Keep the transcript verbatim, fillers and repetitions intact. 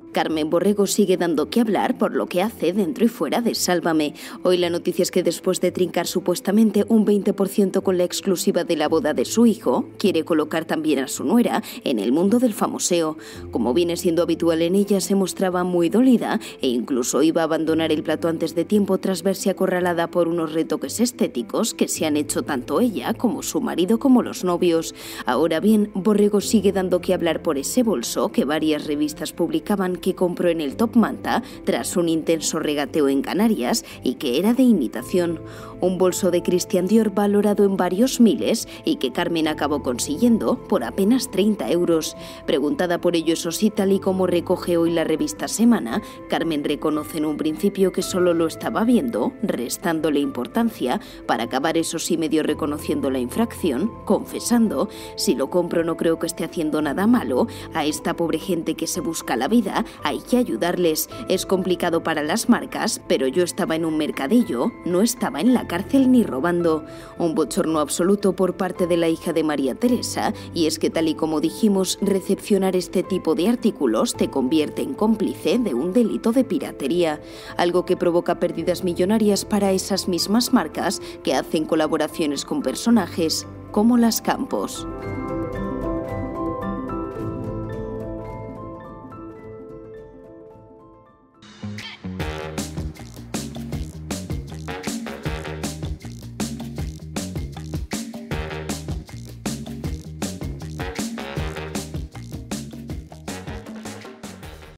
Carmen Borrego sigue dando que hablar por lo que hace dentro y fuera de Sálvame. Hoy la noticia es que después de trincar supuestamente un veinte por ciento con la exclusiva de la boda de su hijo, quiere colocar también a su nuera en el mundo del famoseo. Como viene siendo habitual en ella, se mostraba muy dolida e incluso iba a abandonar el plato antes de tiempo tras verse acorralada por unos retoques estéticos que se han hecho tanto ella como su marido como los novios. Ahora bien, Borrego sigue dando que hablar por ese bolso que varias revistas publicaban que compró en el Top Manta tras un intenso regateo en Canarias y que era de imitación. Un bolso de Christian Dior valorado en varios miles y que Carmen acabó consiguiendo por apenas treinta euros. Preguntada por ello, eso sí, tal y como recoge hoy la revista Semana, Carmen reconoce en un principio que solo lo estaba viendo, restándole importancia, para acabar eso sí medio reconociendo la infracción, confesando: si lo compro no creo que esté haciendo nada malo, a esta pobre gente que se busca la vida hay que ayudarles, es complicado para las marcas, pero yo estaba en un mercadillo, no estaba en la cárcel ni robando. Un bochorno absoluto por parte de la hija de María Teresa, y es que tal y como dijimos, recepcionar este tipo de artículos te convierte en cómplice de un delito de piratería, algo que provoca pérdidas millonarias para esas mismas marcas que hacen colaboraciones con personajes como las Campos.